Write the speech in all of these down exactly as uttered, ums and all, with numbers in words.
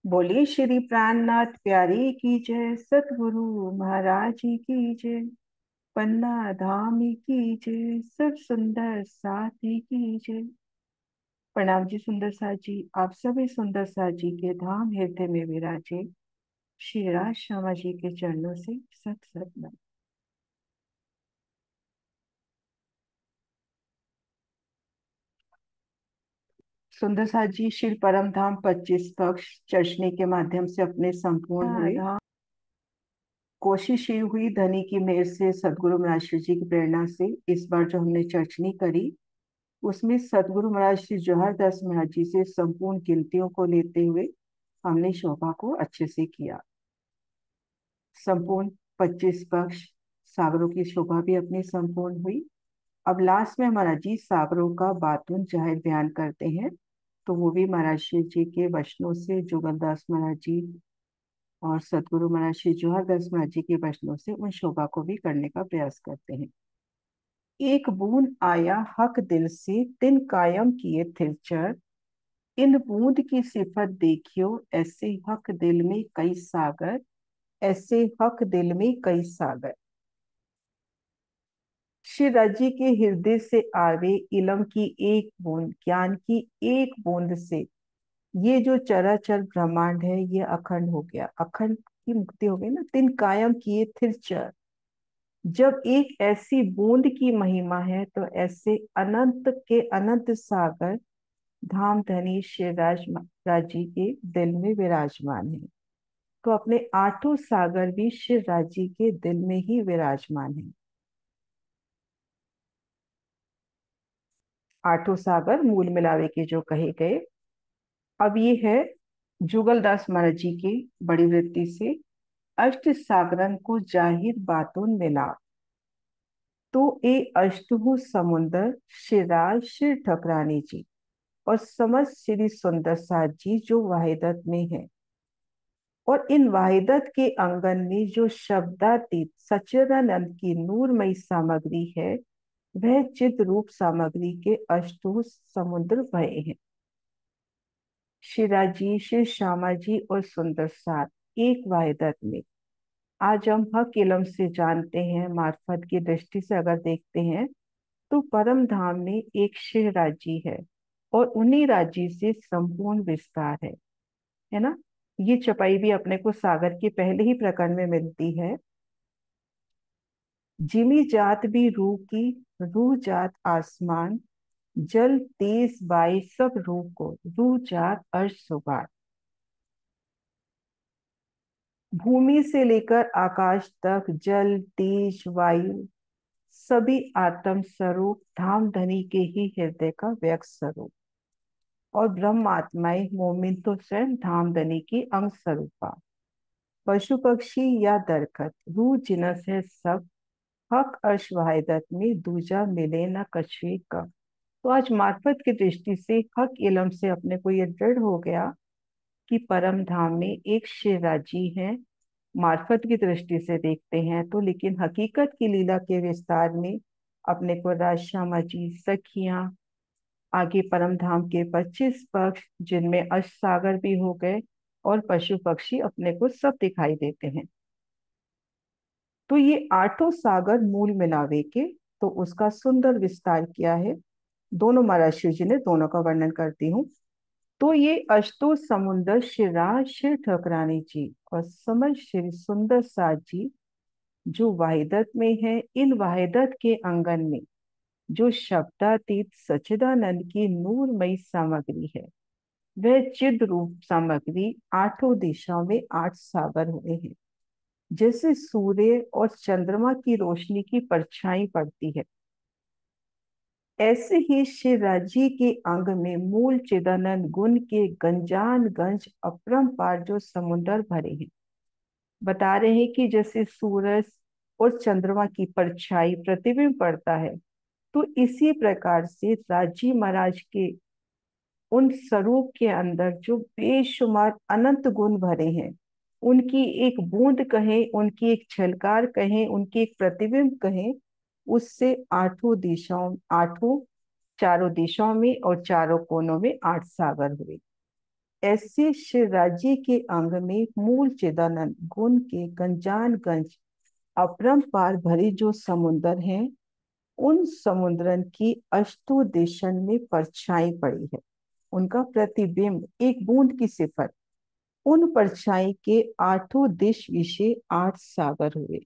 बोलिए श्री प्राणनाथ प्यारी की जय, सतगुरु महाराज जी की जय, पन्ना धाम की जय, सब सुंदर साथी की जय। प्रणाम जी सुंदर साथ जी, आप सभी सुंदर साथ जी के धाम हृदय में विराजे श्री राज श्यामा जी के चरणों से सत सत नमन। सुंदर साथ जी श्री परम धाम पच्चीस पक्ष चर्चने के माध्यम से अपने संपूर्ण हुए। धाम कोशिश ये हुई धनी की मेहर से, सदगुरु महाराज श्री जी की प्रेरणा से इस बार जो हमने चर्चनी करी उसमें सदगुरु महाराज श्री जवाहर दास महाराज जी से संपूर्ण गिनतियों को लेते हुए हमने शोभा को अच्छे से किया। संपूर्ण पच्चीस पक्ष सागरों की शोभा भी अपनी संपूर्ण हुई। अब लास्ट में महाराज जी सागरों का बातून जाहिर बयान करते हैं, तो वो भी महाराज श्री जी के वचनों से जुगलदास महाराज जी और सदगुरु महाराज श्री जवाहर दास महाराज जी के वचनों से उन शोभा को भी करने का प्रयास करते हैं। एक बूंद आया हक दिल से, तिन कायम किए थिर चर। इन बूंद की सिफत देखियो, ऐसे हक दिल में कई सागर, ऐसे हक दिल में कई सागर। श्री राज्य के हृदय से आवे इलम की एक बूंद, ज्ञान की एक बूंद से ये जो चराचर ब्रह्मांड है ये अखंड हो गया, अखंड की मुक्ति हो गई ना। तिन कायम किए थिर चर, जब एक ऐसी बूंद की महिमा है तो ऐसे अनंत के अनंत सागर धाम धनी श्री राज राज जी के दिल में विराजमान है। तो अपने आठों सागर भी श्री राज जी के दिल में ही विराजमान है। आठों सागर मूल मिलावे के जो कहे गए। अब ये है जुगलदास महाराज जी की बड़ी वृत्ति से, अष्ट सागरन को जाहिर बातों मिला, तो ए अष्टभु समुंदर शिराज श्री ठकरानी जी और समस्त श्री सुंदर साथ जी जो वाहिदत में है। और इन वाहिदत के अंगन में जो शब्दातीत सच्चिदानंद की नूरमयी सामग्री है, वह चिद रूप सामग्री के अष्टो समुद्र भये हैं। शिराजी श्री श्यामा जी और सुंदर साथ एक वाहिदत में। आज हम हक इलम से जानते हैं, मार्फत की दृष्टि से अगर देखते हैं तो परम धाम में एक शिव राज्य है और उन्हीं राज्य से संपूर्ण विस्तार है है ना। ये चपाई भी अपने को सागर के पहले ही प्रकरण में मिलती है। जिमी जात भी रूह की, रूह जात आसमान, जल तेज बाई सब रूह को, रूह जात अर्श सुगार। भूमि से लेकर आकाश तक जल तेज वायु सभी आत्म स्वरूप धाम धनी के ही हृदय का व्यक्त स्वरूप। और ब्रह्म आत्माएं मोमिन तो स्वयं धाम धनी की अंग स्वरूपा। पशु पक्षी या दरखत रूह जिनस है सब, हक अर्श वाहिदत में दूजा मिले न कछुए का। तो आज मार्फत की दृष्टि से हक इलम से अपने को ये दृढ़ हो गया कि परम धाम में एक शिव राज्य है। मार्फत की दृष्टि से देखते हैं तो, लेकिन हकीकत की लीला के विस्तार में अपने को राज श्यामा जी, सखियां, आगे परम धाम के पच्चीस पक्ष जिनमें अष्ट सागर भी हो गए और पशु पक्षी अपने को सब दिखाई देते हैं। तो ये आठों सागर मूल मिलावे के, तो उसका सुंदर विस्तार किया है। दोनों महाराज शिव जी ने, दोनों का वर्णन करती हूँ। तो ये अष्टो समुंदर शिरा शिव ठकरानी जी और समझ श्री सुंदर साथ जी जो वाहिदत में है, इन वाहिदत के अंगन में जो शब्दातीत सच्चिदानंद की नूरमयी सामग्री है, वह चिद रूप सामग्री आठों दिशाओं में आठ सागर हुए हैं। जैसे सूर्य और चंद्रमा की रोशनी की परछाई पड़ती है, ऐसे ही श्री राज्य के अंग में मूल चिदानंद गुण के गंजान गंज अपरंपार जो समुद्र भरे हैं। बता रहे हैं कि जैसे सूरज और चंद्रमा की परछाई प्रतिबिंब पड़ता है, तो इसी प्रकार से राजी महाराज के उन स्वरूप के अंदर जो बेशुमार अनंत गुण भरे हैं, उनकी एक बूंद कहें, उनकी एक झलकार कहें, उनकी एक प्रतिबिंब कहें, उससे आठों दिशाओं, आठों चारों दिशाओं में और चारों कोनों में आठ सागर हुए। ऐसे श्री राज्य के अंग में मूल चिदानंद गुण के गंजान गंज अपरंपार भरी जो समुन्दर हैं, उन समुद्रन की अष्टो दिशन में परछाई पड़ी है। उनका प्रतिबिंब एक बूंद की सिफर, उन परछाई के आठों दिश विषय आठ सागर हुए।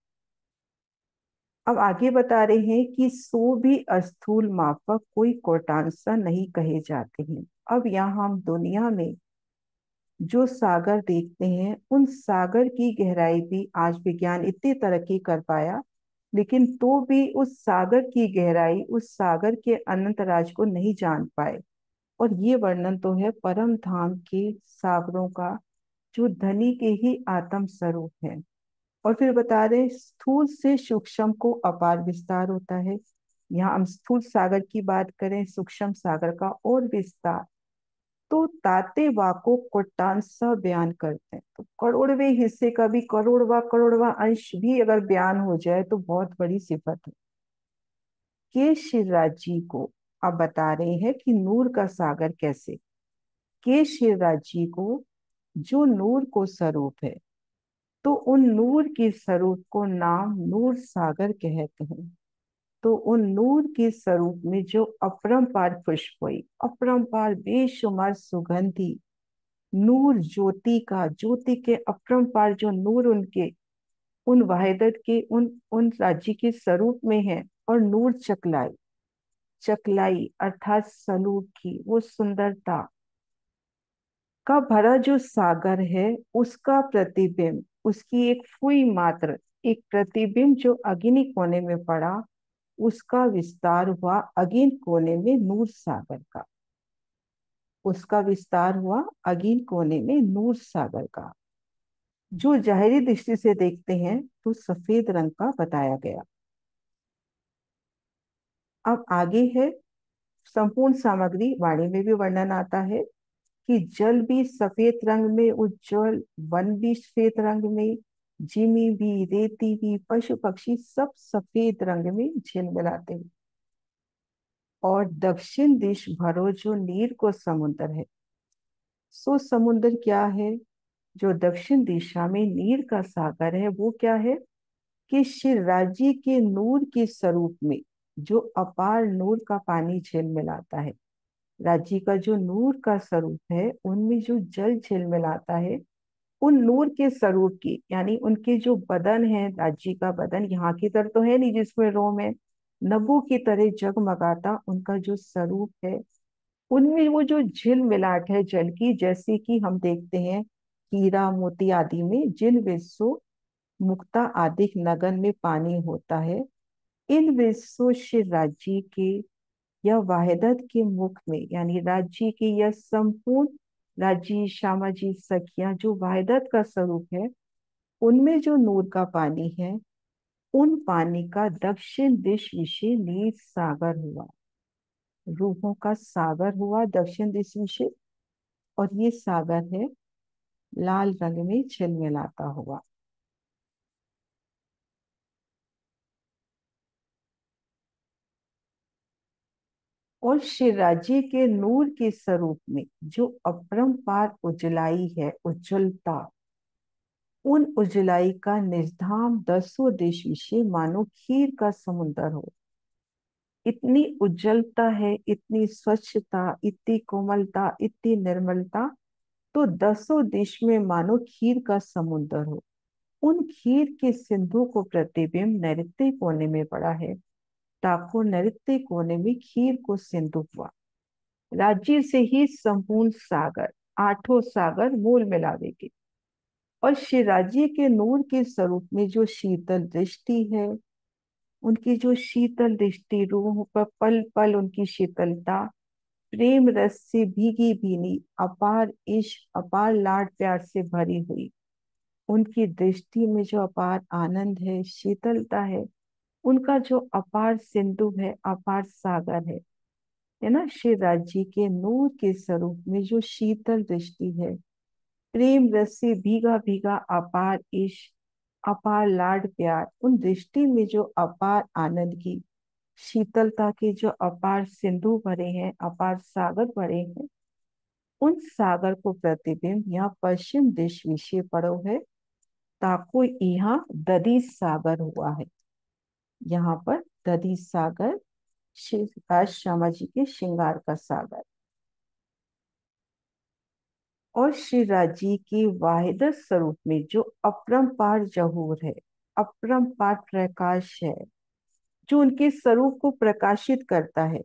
अब आगे बता रहे हैं कि सो भी अस्थूल मापक कोई कोटांसा नहीं कहे जाते हैं। अब यहाँ हम दुनिया में जो सागर देखते हैं, उन सागर की गहराई भी आज विज्ञान इतनी तरक्की कर पाया, लेकिन तो भी उस सागर की गहराई, उस सागर के अनंत राज को नहीं जान पाए। और ये वर्णन तो है परम धाम के सागरों का, जो धनी के ही आत्म स्वरूप है। और फिर बता रहे स्थूल से सूक्ष्म को अपार विस्तार होता है। यहाँ हम स्थूल सागर की बात करें, सूक्ष्म सागर का और विस्तार, तो ताते वाको कोटांशा बयान करते हैं। तो करोड़वे हिस्से का भी करोड़वा करोड़वा अंश भी अगर बयान हो जाए तो बहुत बड़ी सिफत है। के शिवराज जी को अब बता रहे हैं कि नूर का सागर कैसे। के शिवराज जी को जो नूर को स्वरूप है, तो उन नूर के स्वरूप को नाम नूर सागर कहते हैं। तो उन नूर के स्वरूप में जो अपरंपार पुष्प हुई, अपरंपार बेशुमार सुगंधी नूर ज्योति का, ज्योति के अपरंपार जो नूर उनके उन वाहिदत के उन उन राज्य के स्वरूप में है। और नूर चकलाई, चकलाई अर्थात सलूक की वो सुंदरता का भरा जो सागर है, उसका प्रतिबिंब, उसकी एक फुई मात्र, एक प्रतिबिंब जो अग्नि कोने में पड़ा, उसका विस्तार हुआ अगेन कोने में नूर सागर का। उसका विस्तार हुआ अगेन कोने में नूर सागर का, जो जाहिरी दृष्टि से देखते हैं तो सफेद रंग का बताया गया। अब आगे है संपूर्ण सामग्री वाणी में भी वर्णन आता है कि जल भी सफेद रंग में उज्जवल, वन भी सफेद रंग में, जिमी भी, रेती भी, पशु पक्षी सब सफेद रंग में झिलमिलाते हैं। और दक्षिण दिश भरो जो नीर को समुद्र है, सो समुद्र क्या है, जो दक्षिण दिशा में नीर का सागर है, वो क्या है कि श्री राज्य के नूर के स्वरूप में जो अपार नूर का पानी झिलमिलाता है। राज्य का जो नूर का स्वरूप है, उनमें जो जल झिलमिलाता है, उन नूर के स्वरूप की, यानी उनके जो बदन है, राज्य का बदन यहाँ की तरह तो है नहीं जिसमें रोम है, नभों की तरह जगमगाता उनका जो स्वरूप है, उनमें वो जो झिलमिलाहट है जल की, जैसे कि हम देखते हैं हीरा मोती आदि में जिन विश्व मुक्ता आदि नगन में पानी होता है, इन विश्व श्री राज्य के या वाहिदत के मुख में, यानी राज्य की यह संपूर्ण राज्य श्यामा जी सखियां जो वाहिदत का स्वरूप है, उनमें जो नूर का पानी है, उन पानी का दक्षिण दिश विषय नीर सागर हुआ, रूहों का सागर हुआ दक्षिण दिश विषय। और ये सागर है लाल रंग में झिलमिलाता हुआ। और शिवराजी के नूर के स्वरूप में जो अपरंपार उजलाई है, उज्जवलता, उन उजलाई का निर्धाम दसों दिश विषय मानो खीर का समुन्दर हो। इतनी उज्जवलता है, इतनी स्वच्छता, इतनी कोमलता, इतनी निर्मलता, तो दसों दिश में मानो खीर का समुन्दर हो। उन खीर के सिंधु को प्रतिबिंब नैऋत्य कोने में पड़ा है। ठाकुर नैऋत्य कोने में खीर को सिंधु हुआ। राज्य से ही संपूर्ण सागर, आठों सागर मूल मिलावे के। और श्री राज्य के नूर के स्वरूप में जो शीतल दृष्टि है, उनकी जो शीतल दृष्टि, रूह पर पल पल उनकी शीतलता, प्रेम रस से भीगी भीनी, अपार इश्क, अपार लाड प्यार से भरी हुई, उनकी दृष्टि में जो अपार आनंद है, शीतलता है, उनका जो अपार सिंधु है, अपार सागर है है ना। श्री राज्य के नूर के स्वरूप में जो शीतल दृष्टि है, प्रेम रस से भीगा भीगा अपार इश्क, अपार लाड प्यार, उन दृष्टि में जो अपार आनंद की शीतलता के जो अपार सिंधु भरे हैं, अपार सागर भरे हैं, उन सागर को प्रतिबिंब यहाँ पश्चिम दिश विषय पड़ो है, ताको यहाँ दधी सागर हुआ है। यहाँ पर दधी सागर शिव श्यामा जी के श्रृंगार का सागर। और श्री राजी की वाहिदत स्वरूप में जो अपरंपार जहूर है, अपरंपार प्रकाश है, जो उनके स्वरूप को प्रकाशित करता है,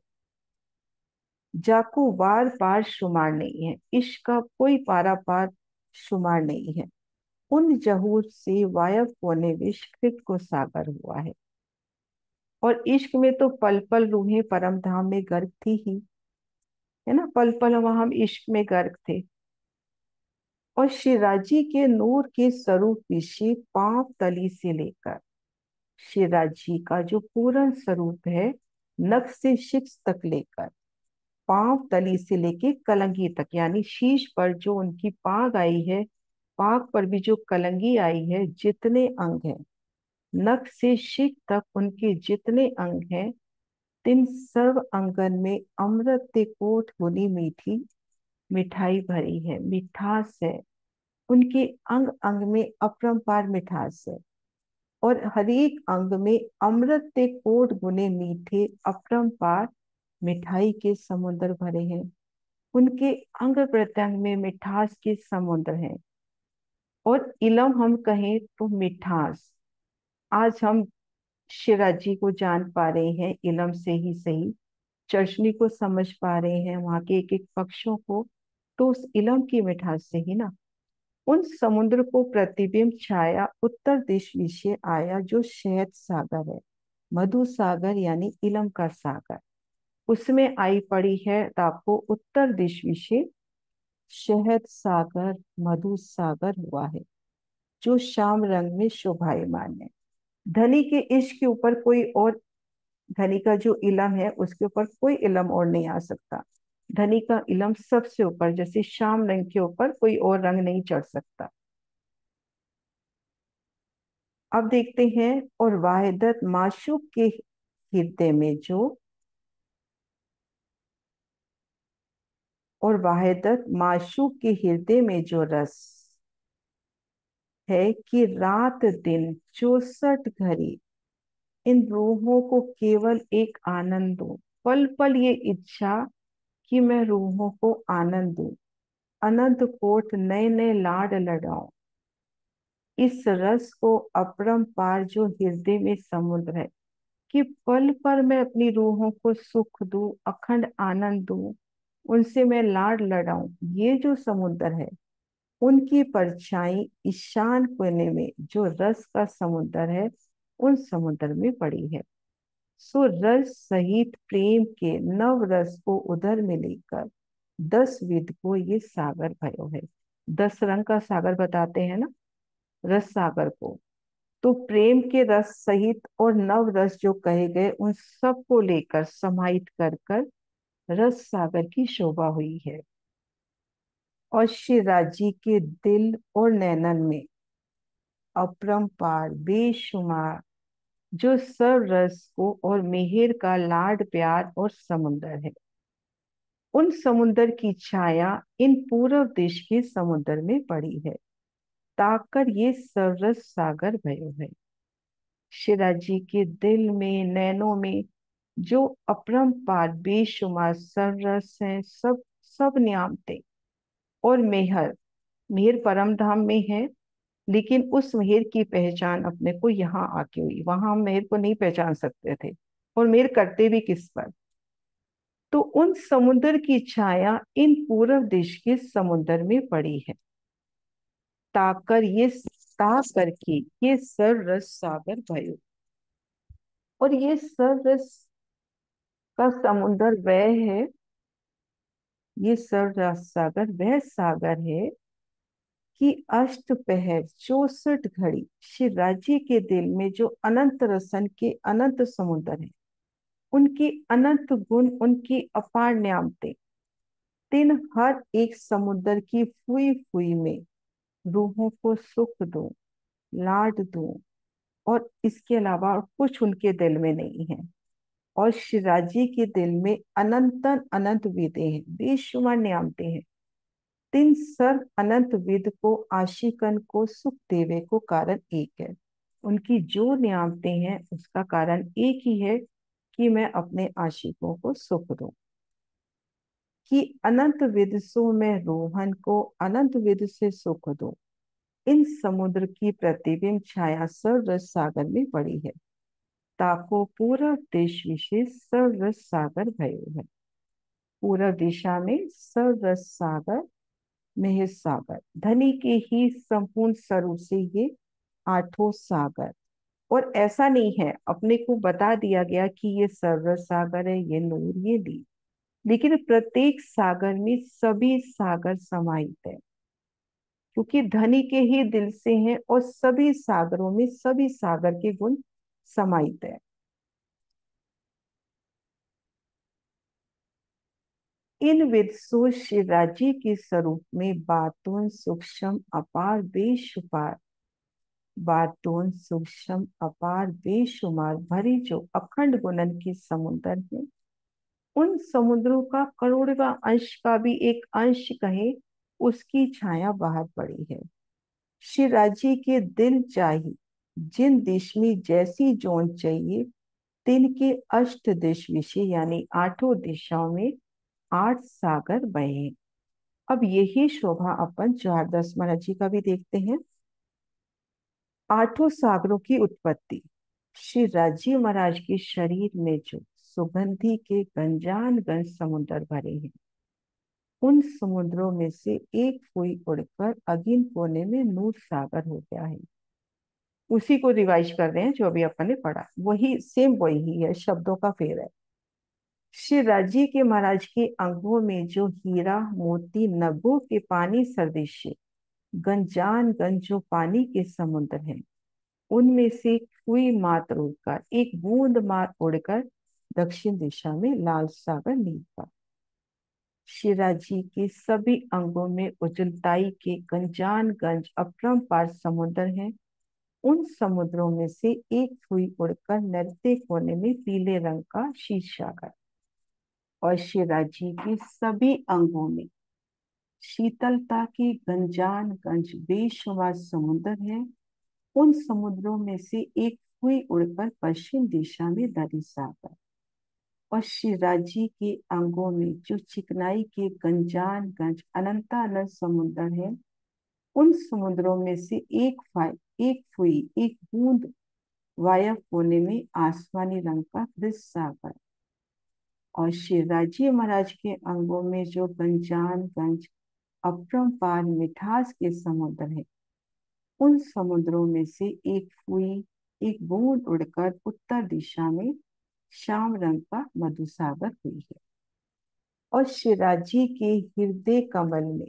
जाको वार पार शुमार नहीं है, इश्क का कोई पारा पार शुमार नहीं है। उन जहूर से वायव होने विष्कृत को सागर हुआ है। और इश्क में तो पल पल रूहें परम धाम में गर्क थी ही, है ना, पल पल वहां हम इश्क में गर्क थे। और शिराजी के नूर के स्वरूप विषय पांव तली से लेकर, शिराजी का जो पूर्ण स्वरूप है, नख से शिक्ष तक लेकर, पांव तली से लेके कलंगी तक, यानी शीश पर जो उनकी पाग आई है, पाग पर भी जो कलंगी आई है, जितने अंग हैं, नख से शिख तक उनके जितने अंग हैं, तिन सर्व अंगन में अमृत ते कोट गुनी मीठी मिठाई भरी है, मिठास है। उनके अंग अंग में अपरंपार मिठास है। और हर एक अंग में अमृत ते कोट गुने मीठे अपरंपार मिठाई के समुद्र भरे हैं। उनके अंग प्रत्यंग में मिठास के समुद्र हैं। और इलम हम कहें तो मिठास, आज हम शिराजी को जान पा रहे हैं इलम से ही सही, चर्चनी को समझ पा रहे हैं, वहां के एक एक पक्षों को, तो उस इलम की मिठास से ही ना। उन समुद्र को प्रतिबिंब छाया उत्तर दिश विषय आया, जो शहद सागर है, मधु सागर यानी इलम का सागर, उसमें आई पड़ी है आपको उत्तर दिश विषय शहद सागर, मधु सागर हुआ है, जो श्याम रंग में शोभायमान है। धनी के इश्क के ऊपर कोई और, धनी का जो इलम है उसके ऊपर कोई इलम और नहीं आ सकता। धनी का इलम सबसे ऊपर, जैसे श्याम रंग के ऊपर कोई और रंग नहीं चढ़ सकता। अब देखते हैं, और वाहिदत माशूक के हृदय में जो, और वाहिदत माशूक के हृदय में जो रस है, कि रात दिन चौसठ घड़ी इन रूहों को केवल एक आनंद दो, पल पल ये इच्छा कि मैं रूहों को आनंद दूं, अनंत कोट नए नए लाड लड़ाऊं। इस रस को अपरंपार जो हृदय में समुद्र है, कि पल पर मैं अपनी रूहों को सुख दूं, अखंड आनंद दूं, उनसे मैं लाड लड़ाऊं, ये जो समुद्र है, उनकी परछाई ईशान कोने में जो रस का समुद्र है, उन समुद्र में पड़ी है। सो रस सहित प्रेम के नव रस को उधर में लेकर दस विध को ये सागर भयो है। दस रंग का सागर बताते हैं ना, रस सागर को। तो प्रेम के रस सहित और नव रस जो कहे गए, उन सब को लेकर समाहित कर कर रस सागर की शोभा हुई है। और श्री राजी के दिल और नैनन में अपरंपार बेशुमार जो सब रस को और मेहर का लाड प्यार और समुंदर है, उन समुंदर की छाया इन पूर्व देश के समुद्र में पड़ी है, ताकर ये सरस सागर भयो है। शिराजी के दिल में नैनों में जो अपरंपार बेशुमार सररस है, सब सब न्यामते और मेहर, मेहर परम धाम में है, लेकिन उस मेहर की पहचान अपने को यहाँ आके हुई, वहां हम मेहर को नहीं पहचान सकते थे, और मेहर करते भी किस पर। तो उन समुद्र की छाया इन पूर्व दिश के समुद्र में पड़ी है, ताकर ये ताकर की ये सररस सागर भयो। और ये सररस का समुद्र वह है, ये सररस सागर वह सागर है कि अष्ट पहर चौसठ घड़ी श्री राज्य के दिल में जो अनंत रसन के अनंत समुद्र है, उनकी अनंत गुण, उनकी अपार न्यामते, तीन हर एक समुद्र की फुई फुई में रूहों को सुख दूं, लाड दूं, और इसके अलावा कुछ उनके दिल में नहीं है। और शिराजी के दिल में अनंतन अनंत विदे हैं, बेशुमार नियामतें हैं, तीन सर्व अनंत विद को आशिकन को सुख देवे को कारण एक है। उनकी जो नियामतें हैं उसका कारण एक ही है कि मैं अपने आशिकों को सुख दूं। कि अनंत विद सो मैं रोहन को अनंत विद से सुख दूं। इन समुद्र की प्रतिबिंब छाया सर्वरस सागर में पड़ी है। ताको पूरब देश विशेष सर्वरस सागर भयो है। पूरब दिशा में सर्वरस सागर में सागर धनी के ही संपूर्ण स्वरूप से ये आठों सागर। और ऐसा नहीं है, अपने को बता दिया गया कि ये सर्वरस सागर है, ये नूर, ये दी, लेकिन प्रत्येक सागर में सभी सागर समाहित है, क्योंकि धनी के ही दिल से हैं और सभी सागरों में सभी सागर के गुण समाहित है। इन विदसो शिवराजी के स्वरूप में बातों सूक्ष्म अपार बेशुमार बातों सूक्ष्म अपार बेशुमार भरी जो अखंड गुणन की समुद्र है, उन समुद्रों का करोड़वा अंश का भी एक अंश कहे, उसकी छाया बाहर पड़ी है। शिवराजी के दिल चाहिए जिन देश में जैसी जोन चाहिए, तिन के अष्ट दिश विषय यानी आठों दिशाओं में आठ सागर बहे। अब यही शोभा अपन चार दस महाराज जी का भी देखते हैं। आठों सागरों की उत्पत्ति। श्री राजीव महाराज के शरीर में जो सुगंधी के गंजान गंज समुद्र भरे हैं, उन समुद्रों में से एक कोई उड़कर अगिन कोने में नूर सागर हो गया है। उसी को रिवाइज कर रहे हैं जो अभी अपन ने पढ़ा, वही सेम वही है, शब्दों का फेर है। श्री राजी के महाराज के अंगों में जो हीरा मोती नभों के पानी सदृश गंजान गंज जो पानी के समुद्र हैं, उनमें से कोई मात्र उड़कर एक बूंद मार उड़कर दक्षिण दिशा में लाल सागर नीचा। शिराजी के सभी अंगों में उजलताई के गंजान गंज अपरंपार समुद्र हैं। उन समुद्रों में से एक हुई उड़कर नृत्य कोने में पीले रंग का शीश सागर। और शिराजी के सभी अंगों में शीतलता के गंजान गंज बेशुमार समुद्र है। उन समुद्रों में से एक हुई उड़कर पश्चिम दिशा में दरी सागर। और शिराजी के अंगों में जो चिकनाई के गंजान गंज अनंतानंद समुद्र है, उन समुद्रों में से एक फाई एक हुई एक बूंद वायव कोने में आसमानी रंग का कृष्ण सागर। और शिवराजी महाराज के अंगों में जो गंजान गंज अपरंपार मिठास के समुद्र है, उन समुद्रों में से एक हुई एक बूंद उड़कर उत्तर दिशा में श्याम रंग का मधुसागर हुई है। और शिराजी के हृदय कमल में,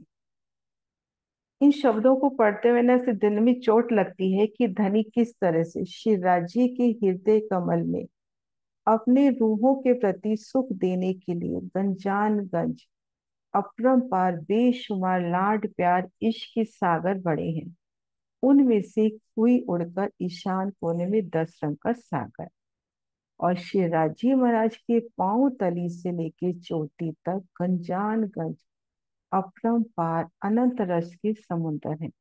इन शब्दों को पढ़ते हुए ना से दिल में चोट लगती है कि धनी किस तरह से शिवराजी के हृदय कमल में अपने रूहों के प्रति सुख देने के लिए गंजान गंज अपरंपार बेशुमार लाड प्यार इश्क के सागर बड़े हैं। उनमें से कोई उड़कर ईशान कोने में दस रंग का सागर। और शिवराजी महाराज के पांव तली से लेके चोटी तक गंजान गंज अपरंपार अनंत रस के समुद्र हैं।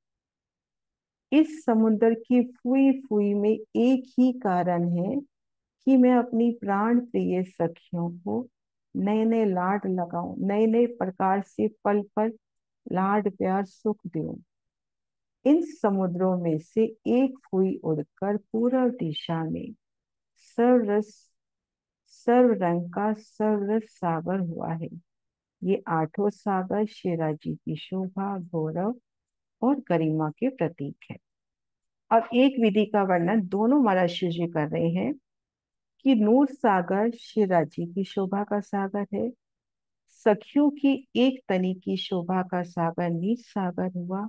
इस समुद्र की फुई फुई में एक ही कारण है कि मैं अपनी प्राण प्रिय सखियों को नए नए लाड लगाऊं, नए नए प्रकार से पल पल लाड प्यार सुख दूं। इन समुद्रों में से एक हुई उड़कर पूर्व दिशा में सर्वरस सर्व रंग का सर्वरस सागर हुआ है। ये आठों सागर शिराजी की शोभा, गौरव और गरिमा के प्रतीक है। अब एक विधि का वर्णन दोनों महाराज शिव जी कर रहे हैं कि नूर सागर शिराजी की शोभा का सागर है, सखियों की एक तनी की शोभा का सागर नीच सागर हुआ,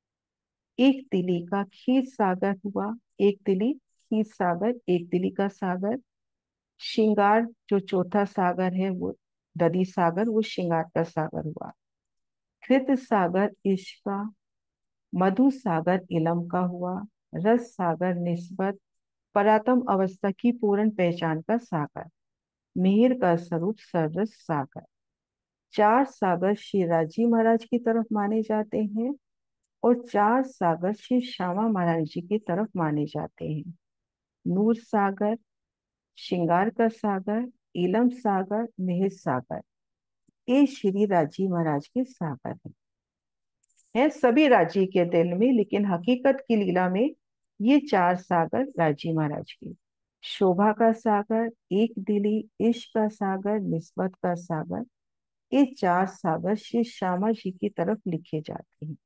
एक तिली का खीर सागर हुआ, एक तिली खीर सागर एक तिली का सागर। श्रृंगार जो चौथा सागर है वो दधी सागर, वो श्रृंगार का सागर हुआ। कृत सागर इश्क का, मधु सागर इलम का हुआ, रस सागर निस्बत परातम अवस्था की पूर्ण पहचान का सागर, मिहिर का स्वरूप सररस सागर। चार सागर श्री राजी महाराज की तरफ माने जाते हैं और चार सागर श्री श्यामा महारानी जी की तरफ माने जाते हैं। नूर सागर, श्रृंगार का सागर, इलम सागर, महेश सागर, ये श्री राजी महाराज के सागर हैं। है सभी राजी के दिल में, लेकिन हकीकत की लीला में ये चार सागर राजी महाराज की। शोभा का सागर, एक दिली, इश्क का सागर, निस्बत का सागर, ये चार सागर श्री श्यामा जी की तरफ लिखे जाते हैं।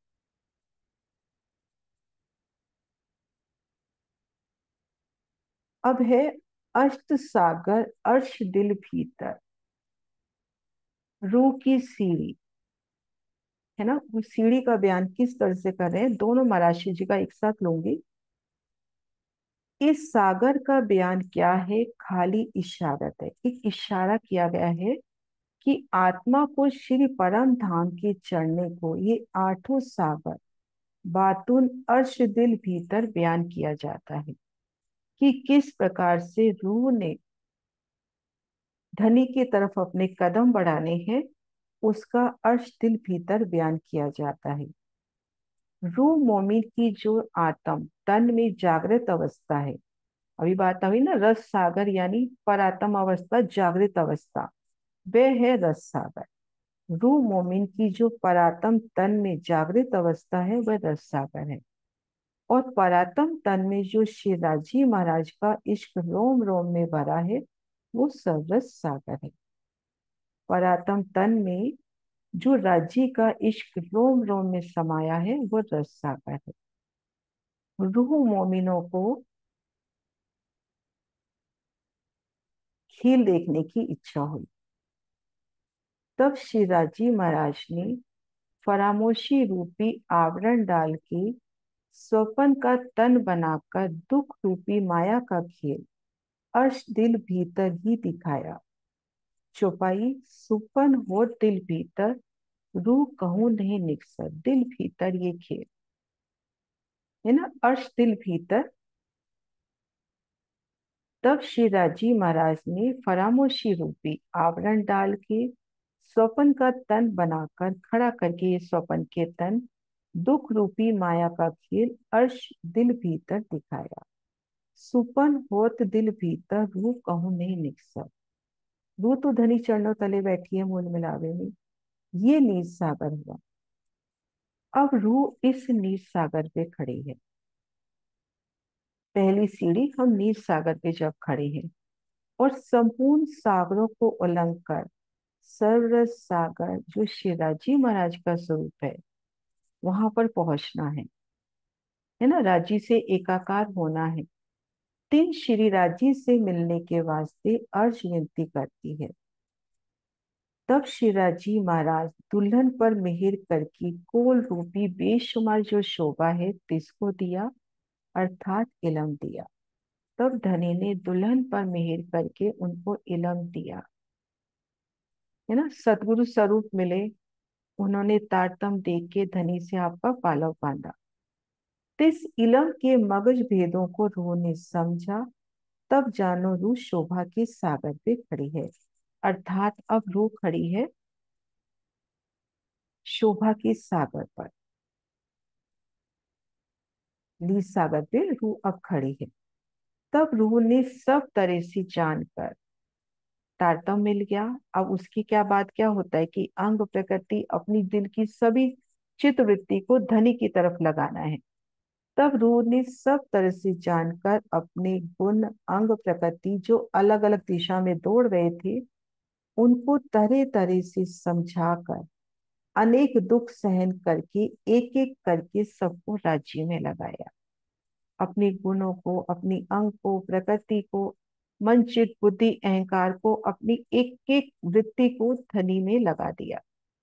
अब है अष्ट सागर अर्श दिल भीतर, रूह की सीढ़ी। है ना, वो सीढ़ी का बयान किस तरह से कर रहे हैं, दोनों महाराज जी का एक साथ लूंगी। इस सागर का बयान क्या है, खाली इशारत है, एक इशारा किया गया है कि आत्मा को श्री परम धाम के चढ़ने को ये आठों सागर बातुन अर्श दिल भीतर बयान किया जाता है कि किस प्रकार से रूह ने धनी की तरफ अपने कदम बढ़ाने हैं, उसका अर्श दिल भीतर बयान किया जाता है। रूह मोमिन की जो आत्म तन में जागृत अवस्था है, अभी बात हुई ना रस सागर यानी परात्म अवस्था, जागृत अवस्था, वह है रस सागर। रूह मोमिन की जो परात्म तन में जागृत अवस्था है वह रस सागर है। और परात्म तन में जो शिवराजी महाराज का इश्क रोम रोम में भरा है वो सररस सागर है। परात्म तन में जो राज्य का इश्क रोम रोम में समाया है वो रस सागर है। रूह मोमिनों को खेल देखने की इच्छा हुई, तब शिवराजी महाराज ने फरामोशी रूपी आवरण डाल के स्वपन का तन बनाकर दुख रूपी माया का खेल अर्श दिल भीतर ही दिखाया। चौपाई, सुपन हो दिल भीतर, रूह कहूं नहीं निकसर, दिल भीतर ये खेल है ना, अर्श दिल भीतर। तब श्री राजी महाराज ने फरामोशी रूपी आवरण डाल के स्वपन का तन बनाकर खड़ा करके ये स्वपन के तन दुख रूपी माया का खेल अर्श दिल भीतर दिखाया। सुपन होत दिल भीतर, रूह कहूं नहीं निकसर, रूह तो धनी चरणों तले बैठी है मूल मिलावे में। ये नीर सागर हुआ। अब रूह इस नीर सागर पे खड़ी है। पहली सीढ़ी हम नीर सागर पे जब खड़े हैं और संपूर्ण सागरों को उल्लंघ कर सर्वरस सागर जो शिवाजी महाराज का स्वरूप है वहां पर पहुंचना है है ना, राजी से एकाकार होना है। तीन श्री राजी से मिलने के वास्ते अर्ज विनती करती है। तब शिवाजी महाराज दुल्हन पर मिहिर करके कोल रूपी बेशुमार जो शोभा है तिसको दिया, अर्थात इलम दिया। तब धनी ने दुल्हन पर मिहिर करके उनको इलम दिया, है ना, सतगुरु स्वरूप मिले, उन्होंने तारतम देख के धनी से आपका पालव बांधा। तिस इलम के मगज भेदों को रूह ने समझा, तब जानो रूह शोभा के सागर पे खड़ी है। अर्थात अब रूह खड़ी है शोभा के सागर पर, लीस सागर पे रूह अब खड़ी है। तब रूह ने सब तरह से जानकर तारतम्य मिल गया। अब उसकी क्या बात क्या होता है कि अंग प्रकृति अपनी दिल की सभी चित्त वृत्ति को धनी की तरफ लगाना है। तब रूह ने सब तरह से जानकर अपने गुण अंग प्रकृति जो अलग अलग दिशा में दौड़ रहे थे उनको तरह तरह से समझाकर अनेक दुख सहन करके एक एक करके सबको राज्य में लगाया। अपने गुणों को, अपनी अंग को, प्रकृति को, मन चित बुद्धि अहंकार को, अपनी एक एक वृत्ति को धनी में लगा दिया,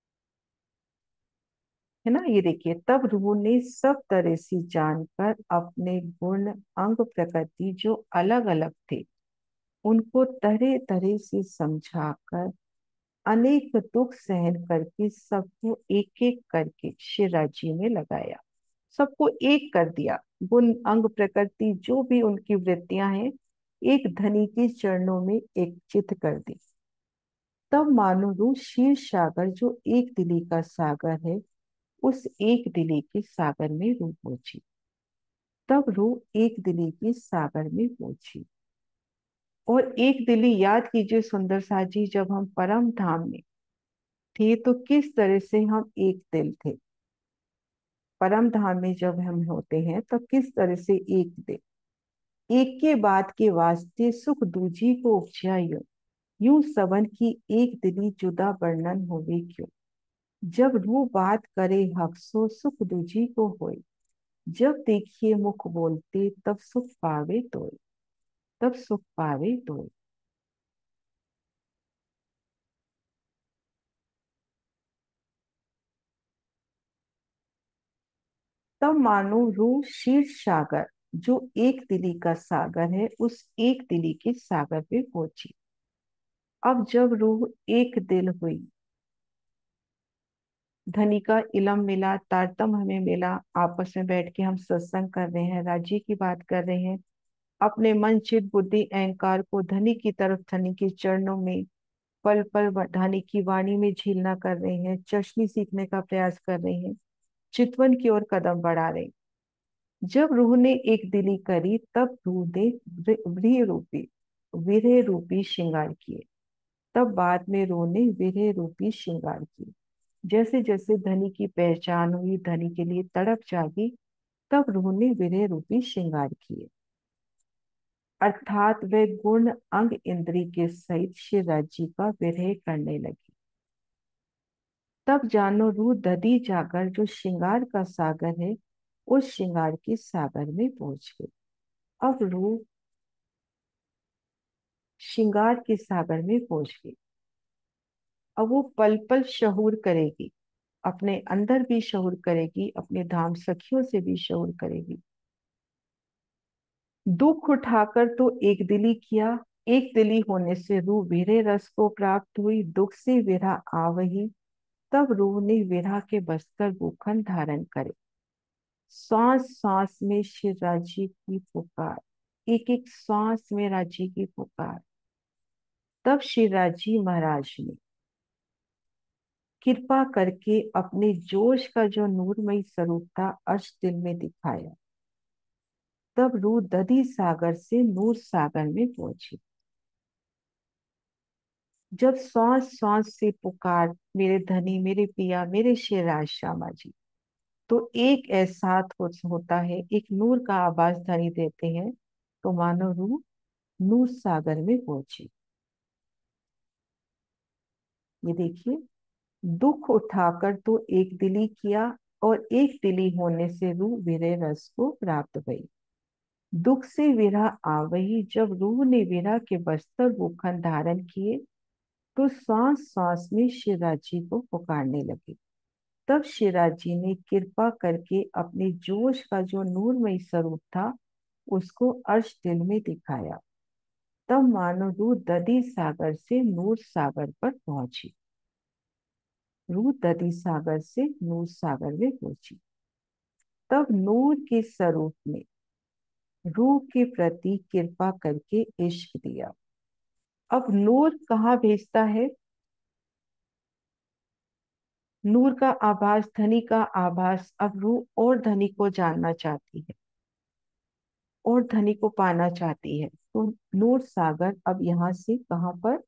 है ना। ये देखिए, तब रूह ने सब तरह से जानकर अपने गुण अंग प्रकृति जो अलग अलग थे उनको तरह तरह से समझाकर अनेक दुख सहन करके सबको एक एक करके शिवराजी में लगाया, सबको एक कर दिया। गुण अंग प्रकृति जो भी उनकी वृत्तियां हैं एक धनी के चरणों में एक चित कर दी। तब मानो रू क्षीर सागर जो एक दिली का सागर है, उस एक दिली के सागर में रू पहुंची। तब रू एक दिली के सागर में पहुंची। और एक दिली, याद कीजिए सुंदर सा जी, जब हम परम धाम में थे तो किस तरह से हम एक दिल थे। परम धाम में जब हम होते हैं तब किस तरह से एक दिल, एक के बाद के वास्ते सुख दूजी को उपजा यूं, यूं सबन की एक दिली जुदा वर्णन होवे क्यों। जब रू बात करे हक सो सुख दूजी को होए, जब देखिए मुख बोलते तब सुख पावे तोय, तब सुख पावे तोय। तब मानो रू क्षीर सागर जो एक दिली का सागर है, उस एक दिली के सागर पे पहुंची। अब जब रूह एक दिल हुई, धनी का इलम मिला, तारतम हमें मिला, आपस में बैठ के हम सत्संग कर रहे हैं, राज्य की बात कर रहे हैं, अपने मन चित बुद्धि अहंकार को धनी की तरफ, धनी के चरणों में पल पल धनी की वाणी में झीलना कर रहे हैं, चशनी सीखने का प्रयास कर रहे हैं, चितवन की ओर कदम बढ़ा रहे हैं। जब रूह ने एक दिली करी, तब रूह ने विरह रूपी विरह रूपी श्रृंगार किए। तब बाद में रूह ने विरह रूपी श्रृंगार किए। जैसे जैसे धनी की पहचान हुई, धनी के लिए तड़प जागी, तब रूह ने विरह रूपी श्रृंगार किए। अर्थात वे गुण अंग इंद्री के सहित श्री राज्य का विरह करने लगी। तब जानो रूह दधी जाकर जो श्रृंगार का सागर है, उस श्रृंगार के सागर में पहुंच गई। अब रूह श्रृंगार के सागर में पहुंच गई। अब वो पल पल शहूर करेगी, अपने अंदर भी शहूर करेगी, अपने धाम सखियों से भी शहूर करेगी। दुख उठाकर तो एक दिली किया, एक दिली होने से रूह विरह रस को प्राप्त हुई, दुख से विरह आवही। तब रूह ने विरह के बस्तर भूखन धारण करे। सांस सांस में श्री राजी की पुकार, एक एक सांस में राजी की पुकार। तब श्री राजी महाराज ने कृपा करके अपने जोश का जो नूरमयी स्वरूप था अर्श दिल में दिखाया। तब रूह दधी सागर से नूर सागर में पहुंची। जब सांस सांस से पुकार, मेरे धनी, मेरे पिया, मेरे शेराज श्यामा जी, तो एक एहसास हो, होता है, एक नूर का आवाज धनी देते हैं, तो मानो रूह नूर सागर में पहुंची। ये देखिए, दुख उठाकर तो एक दिली किया, और एक दिली होने से रूह विरह रस को प्राप्त भई। दुख से विरह आवही, जब रूह ने विरह के बस्तर भूखन धारण किए, तो सांस सांस में शिवराज को पुकारने लगे। तब शिवराज जी ने कृपा करके अपने जोश का जो नूरमयी स्वरूप था उसको अर्श दिल में दिखाया। तब मानो रूह दधी सागर से नूर सागर पर पहुंची। रूह दधी सागर से नूर सागर में पहुंची। तब नूर के स्वरूप में रूह के प्रति कृपा करके इश्क दिया। अब नूर कहाँ भेजता है? नूर का आभास, धनी का आभास। अब रूह और धनी को जानना चाहती है और धनी को पाना चाहती है, तो नूर सागर अब यहां से कहां पर?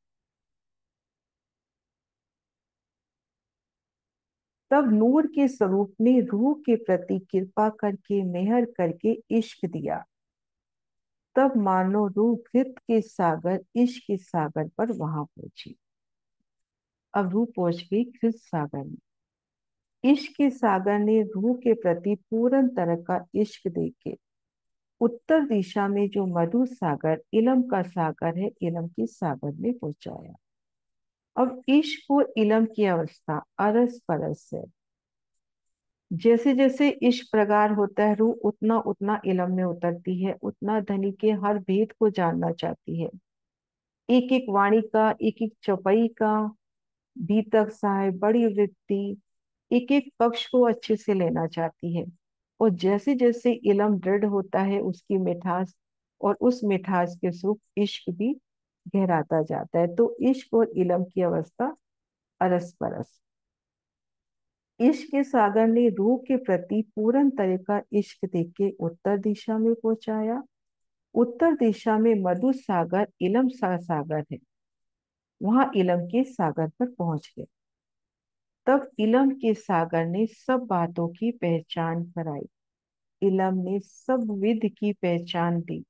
तब नूर के स्वरूप ने रूह के प्रति कृपा करके, मेहर करके इश्क दिया। तब मानो रूह कृत के सागर, इश्क के सागर पर वहां पहुंची। अब रूह पहुंच गई कृत सागर में। इश्क के सागर ने रूह के प्रति पूर्ण तरह का इश्क देके उत्तर दिशा में जो मधु सागर, इलम का सागर है, इलम के सागर में पहुंचाया। अब इश्क और इलम की अवस्था अरस परस है। जैसे जैसे इश्क प्रगार होता है, रूह उतना उतना इलम में उतरती है, उतना धनी के हर भेद को जानना चाहती है, एक एक वाणी का, एक एक चौपाई का, भीतक साय, बड़ी वृत्ति, एक एक पक्ष को अच्छे से लेना चाहती है। और जैसे जैसे इलम दृढ़ होता है, उसकी मिठास और उस मिठास के स्वरूप इश्क भी गहराता जाता है। तो इश्क और इलम की अवस्था अरस परस। इश्क के सागर ने रूह के प्रति पूर्ण तरह का इश्क देख के उत्तर दिशा में पहुंचाया। उत्तर दिशा में मधु सागर इलम सा सागर है, वहां इलम के सागर पर पहुंच गए। तब इलम के सागर ने सब बातों की पहचान कराई। इलम ने सब विध की पहचान दी।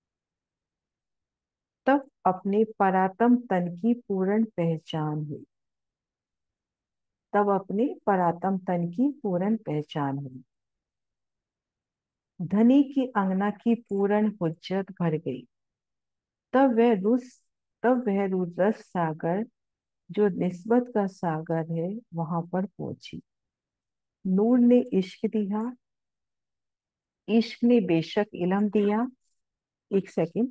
तब अपने परातम तन की पूर्ण पहचान हुई। तब अपने परातम तन की पूर्ण पहचान हुई। धनी की अंगना की पूर्ण हुज्जत भर गई। तब वह रुस तब वह रु- रस सागर, जो निस्बत का सागर है, वहां पर पहुंची। नूर ने इश्क दिया, इश्क ने बेशक इलम दिया। एक सेकंड।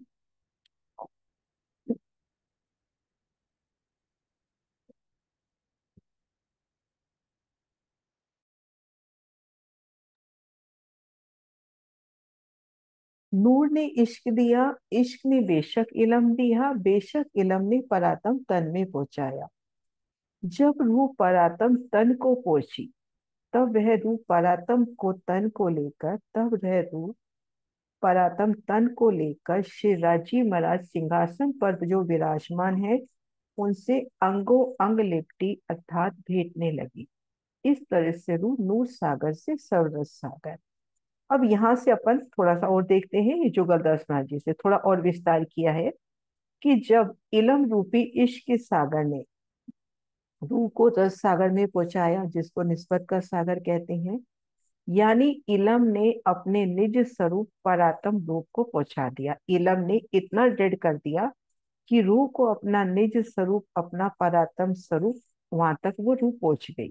नूर ने इश्क दिया, इश्क ने बेशक इलम दिया, बेशक इलम ने परातम तन में पहुंचाया। जब रूह परातम तन को पहुंची, तब वह रूह परातम को तन को लेकर तब वह रूह परातम तन को लेकर श्री राजी महाराज सिंहासन पर जो विराजमान है, उनसे अंगो अंग लिपटी अर्थात भेंटने लगी। इस तरह से रूह नूर सागर से सररस सागर। अब यहाँ से अपन थोड़ा सा और देखते हैं, ये जुगलदास महाराज जी से थोड़ा और विस्तार किया है कि जब इलम रूपी इश्क के सागर ने रूह को रस सागर में पहुंचाया, जिसको निस्बत का सागर कहते हैं, यानी इलम ने अपने निज स्वरूप परात्म रूप को पहुंचा दिया। इलम ने इतना दृढ़ कर दिया कि रूह को अपना निज स्वरूप, अपना परात्म स्वरूप, वहां तक वो रूह पहुंच गई।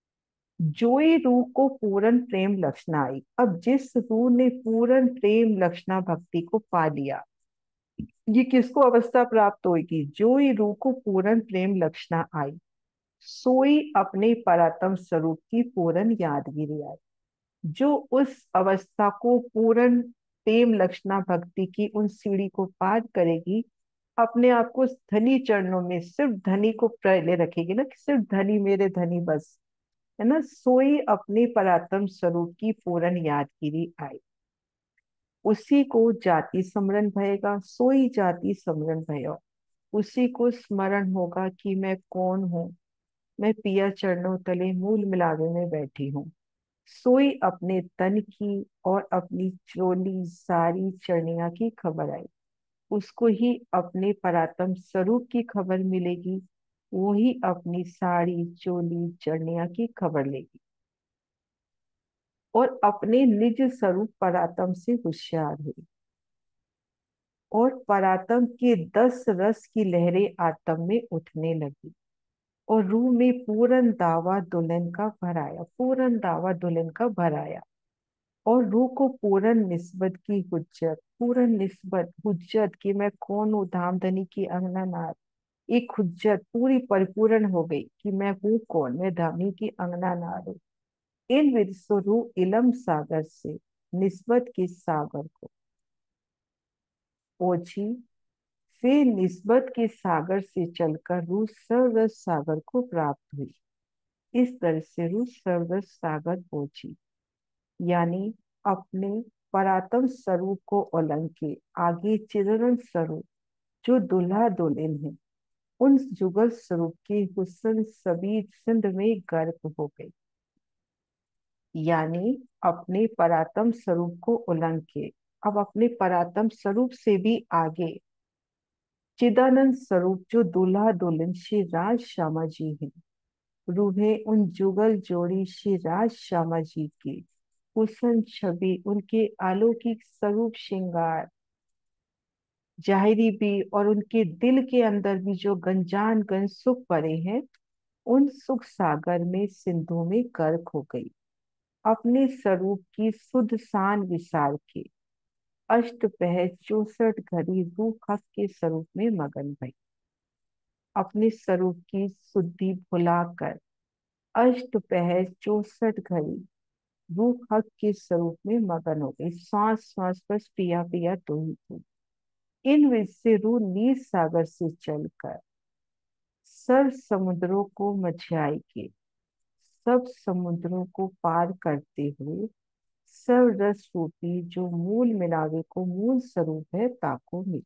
जोई रूह को पूर्ण प्रेम लक्षणा आई। अब जिस रूह ने पूर्ण प्रेम लक्षणा भक्ति को पा लिया, ये किसको अवस्था प्राप्त होगी? जोई रूह को पूर्ण प्रेम लक्षणा आई, सोई अपने परात्म स्वरूप की पूर्ण यादगिरी आई। जो उस अवस्था को पूर्ण प्रेम लक्षणा भक्ति की उन सीढ़ी को पार करेगी, अपने आप को धनी चरणों में सिर्फ धनी को पहले रखेगी ना, कि सिर्फ धनी मेरे धनी बस, है ना, सोई अपने परात्म स्वरूप की पूर्ण यादगिरी आई। उसी को जाति स्मरण भयेगा, सोई जाति स्मरण भयो। उसी को स्मरण होगा कि मैं कौन हूँ, मैं पिया चरणों तले मूल मिलावे में बैठी हूँ। सोई अपने तन की और अपनी चोली सारी चरणिया की खबर आई। उसको ही अपने परात्म स्वरूप की खबर मिलेगी, वो ही अपनी साड़ी चोली चरणिया की खबर लेगी और अपने निज स्वरूप परात्म से होशियार हुई। और परात्म के दस रस की लहरें आत्म में उठने लगी और रूह में पूर्ण दावा दुल्हन का भराया, पूर्ण दावा दुल्हन का भराया। और रूह को पूर्ण निस्बत की हुज्जत, पूर्ण निस्बत हुज्जत कि मैं कौन हूँ, धामधनी की अंगना नार, एक हुज्जत पूरी परिपूर्ण हो गई कि मैं हूँ कौन, मैं धामी की अंगना नार हूँ। इन विरसो रूह इलम सागर से निस्बत के सागर को ओझी, फिर निस्बत के सागर से चलकर रूह सर्वरस सागर को प्राप्त हुई। इस तरह से रूह सर्वरस सागर पहुंची, यानी अपने परात्म स्वरूप को उल्लंघ के आगे चिदरन स्वरूप, जो दुल्हा दुल्हन है, उन जुगल स्वरूप के हुस्न सभी सिंध में गर्क हो गई। यानी अपने परात्म स्वरूप को उल्लंघ के अब अपने परात्म स्वरूप से भी आगे चिदानंद स्वरूप, जो दूल्हा दुल्हन श्री राज श्यामा जी हैं, रूहें उन जुगल जोड़ी श्री राज श्यामा जी की हुस्न छवि, उनके अलौकिक स्वरूप श्रृंगार जाहिरी भी और उनके दिल के अंदर भी जो गंजान गंज सुख पड़े हैं, उन सुख सागर में सिंधु में गर्क हो गई। अपने स्वरूप की सुध सान विसार के अष्ट पहर चौसठ घड़ी रूह हक के स्वरूप में मगन भई। अपने स्वरूप की शुद्धि भुलाकर अष्ट पहर चौसठ घड़ी रूह हक के स्वरूप में मगन हो गई। श्वास श्वास बस पिया पिया तू ही तू। इन विषय रू नीर सागर से चलकर सर्व समुद्रों को मझियाई के, सब समुद्रों को पार करते हुए सर्व रस रूपी जो मूल मिलावे को मूल स्वरूप है ताको मिले।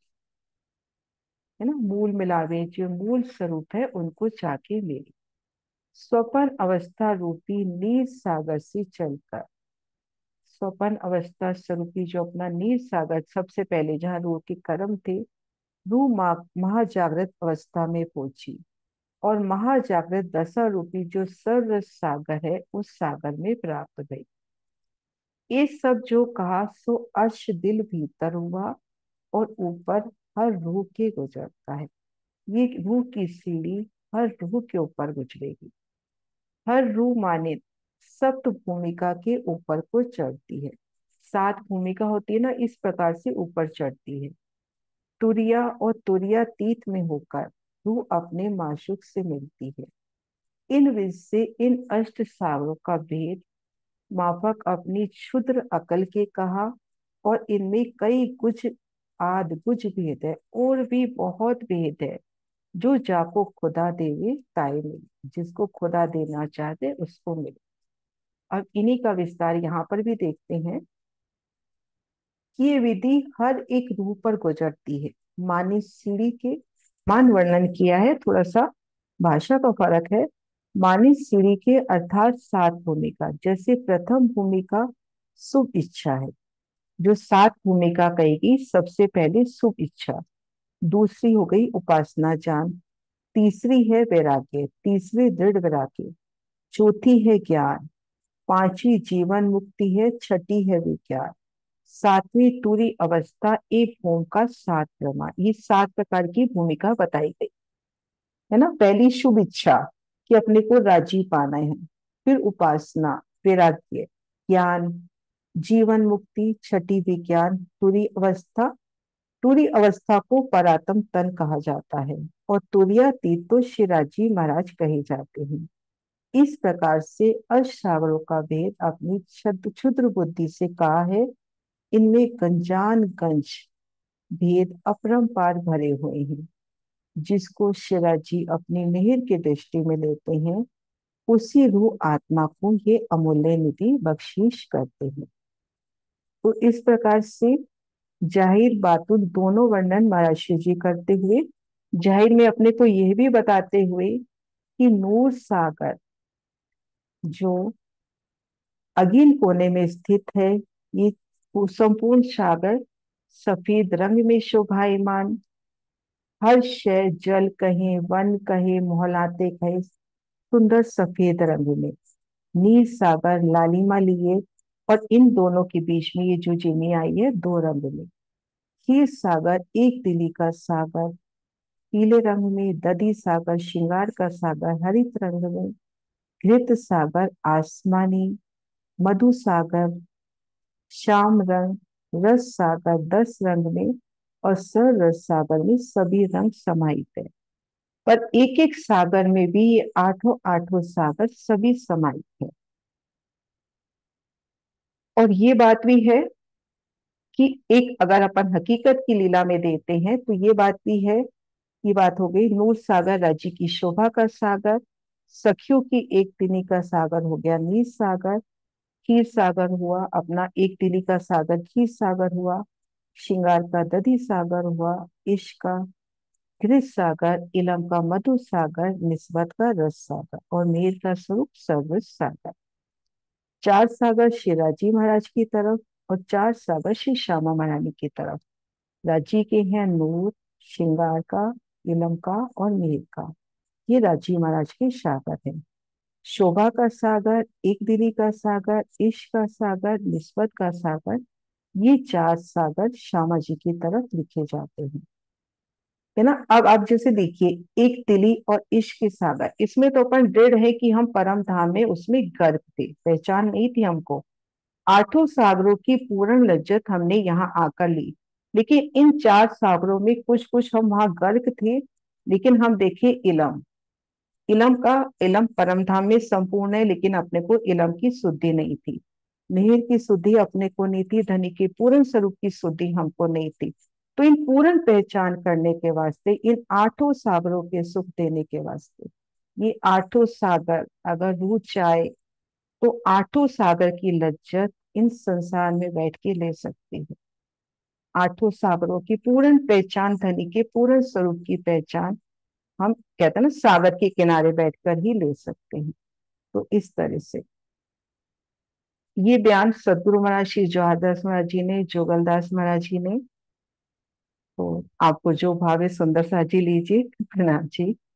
है ना, मूल मिलावे जो मूल स्वरूप है उनको जाके मिले। स्वपन अवस्था रूपी नीर सागर से चलकर, स्वपन अवस्था स्वरूपी जो अपना नीर सागर, सबसे पहले जहाँ रूह के कर्म थे, रूह मा- महाजागृत अवस्था में पहुंची और महाजागृत दशा रूपी जो सर्व सागर है उस सागर में प्राप्त गई। ये सब जो कहा सो अर्श दिल भीतर हुआ और ऊपर हर रूह के गुजरता है। ये रूह की सीढ़ी हर रूह के ऊपर गुजरेगी। हर रूह माने सप्त भूमिका के ऊपर को चढ़ती है। सात भूमिका होती है ना, इस प्रकार से ऊपर चढ़ती है। तुरिया और तुरियातीत में होकर रूह अपने माशूक से मिलती है। इन विध से इन अष्ट सागरों का भेद माफक अपनी क्षुद्र अकल के कहा, और इनमें कई कुछ आद कुछ भेद है, और भी बहुत भेद है। जो जाको खुदा देवे ताए मिले, जिसको खुदा देना चाहते उसको मिले। अब इन्हीं का विस्तार यहाँ पर भी देखते हैं कि ये विधि हर एक रूह पर गुजरती है। मानी सीढ़ी के मान वर्णन किया है, थोड़ा सा भाषा का फर्क है। मानी सीढ़ी के अर्थात सात भूमिका, जैसे प्रथम भूमिका शुभ इच्छा है, जो सात भूमिका कहेगी, सबसे पहले शुभ इच्छा। दूसरी हो गई उपासना जान, तीसरी है वैराग्य, तीसरी दृढ़ वैराग्य, चौथी है ज्ञान, पांचवी जीवन मुक्ति है, छठी है विज्ञान, सातवीं तुरी अवस्था, एक होम का सात प्रमाण। ये सात प्रकार की भूमिका बताई गई है ना। पहली शुभ इच्छा कि अपने को राजी पाना है, फिर उपासना, वैराग्य, ज्ञान, जीवन मुक्ति, छठी विज्ञान, तुरी अवस्था। तुरी अवस्था को परातम तन कहा जाता है और तुरियातीत तो शिराजी महाराज कहे जाते हैं। इस प्रकार से अष्टावरों का भेद अपनी क्षुद्र क्षुद्र बुद्धि से कहा है। इनमें गंजान गंज भेद अपरंपार भरे हुए हैं, जिसको शिवाजी अपनी मिहिर की दृष्टि में लेते हैं, उसी रूह आत्मा को ये अमूल्य निधि बख्शीश करते हैं। तो इस प्रकार से जाहिर बातुल दोनों वर्णन महाराज शिव जी करते हुए, जाहिर में अपने को यह भी बताते हुए कि नूर सागर जो अगिन कोने में स्थित है, ये संपूर्ण सागर सफेद रंग में शोभायमान, हर शय जल कहे वन कहे मोहलाते कहे सुंदर सफेद रंग में, नील सागर लालिमा लिए, और इन दोनों के बीच में ये जो जिनी आई है दो रंग में। क्षीर सागर एक दिली का सागर पीले रंग में, दधी सागर श्रृंगार का सागर हरित रंग में, घृत सागर आसमानी, मधु सागर श्याम रंग, रस सागर दस रंग में, और सर रस सागर में सभी रंग समाहित है। पर एक एक सागर में भी ये आठों आठों सागर सभी समाहित है। और ये बात भी है कि एक अगर अपन हकीकत की लीला में देते हैं तो ये बात भी है। ये बात हो गई नूर सागर राज्य की शोभा का सागर, सखियों की एक दिनी का सागर हो गया नीर सागर, क्षीर सागर हुआ अपना एक दिली का सागर क्षीर सागर हुआ, श्रृंगार का दधी सागर हुआ इश्क का, घृत सागर, इलम का मधु सागर, निस्बत का रस सागर, और मेर का स्वरूप सर्वस सागर। चार सागर शिवाजी महाराज की तरफ और चार सागर श्री श्यामा महारानी की तरफ। राज्य के हैं नूर, श्रृंगार का, इलम का और मेर का। ये राजी महाराज के सागर हैं। शोभा का सागर, एक दिली का सागर, इश्क का सागर, निस्बत का सागर, ये चार सागर श्यामा जी की तरफ लिखे जाते हैं। है ना। अब आप जैसे देखिए एक तिली और इश्क के सागर, इसमें तो अपन दृढ़ है कि हम परम धाम में उसमें गर्क थे, पहचान नहीं थी हमको। आठों सागरों की पूर्ण लज्जत हमने यहाँ आकर ली, लेकिन इन चार सागरों में कुछ कुछ हम वहां गर्क थे। लेकिन हम देखे इलम, इलम का, इलम परम धाम में संपूर्ण है, लेकिन अपने को इलम की शुद्धि नहीं थी। मिहिर की शुद्धि अपने को नहीं थी, धनी के पूर्ण स्वरूप की शुद्धि हमको नहीं थी। तो इन पूर्ण पहचान करने के वास्ते, इन आठों सागरों के सुख देने के वास्ते, ये आठों सागर अगर रूह चाहे तो आठों सागर की लज्जत इन संसार में बैठ के ले सकती है। आठों सागरों की पूर्ण पहचान, धनी के पूर्ण स्वरूप की पहचान हम कहते हैं ना, सागर के किनारे बैठकर ही ले सकते हैं। तो इस तरह से ये बयान सदगुरु महाराज श्री जवाहरदास महाराज जी ने, जोगलदास महाराज जी ने। तो आपको जो भावे सुंदर सा जी लीजिए। प्रणाम जी।